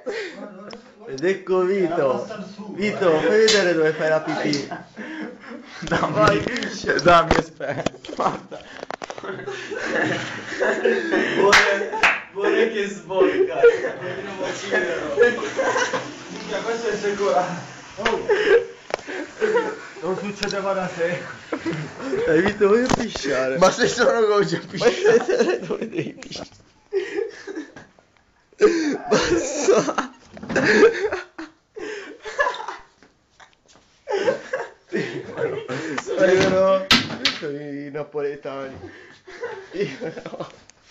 Ed ecco Vito. Vito, fai vedere dove fai la pipì. Vai, dammi, aspetta. Guarda. Vorrei che sbocca. Questo è sicuro. Non succedeva da sé. Vito, voglio pisciare. Ma se sono così a Fai pisciare. vedere dove devi pisciare. Basta. Arrivano i napoletani. Io no.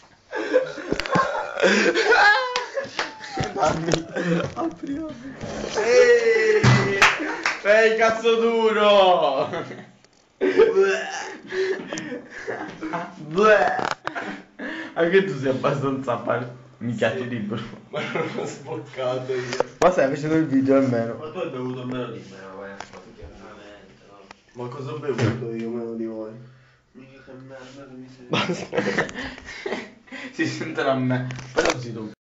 Dammi. Apri. Ehi! Fai cazzo duro! Anche tu sei abbastanza minchiato libero. Ma non ho sboccato io. Ma stai facendo il video almeno. Ma tu hai bevuto meno di me, vai. Chiaramente, no? Ma cosa ho bevuto io meno di voi? Mica che merda che mi sei. Basta. Si sentono a me. Però si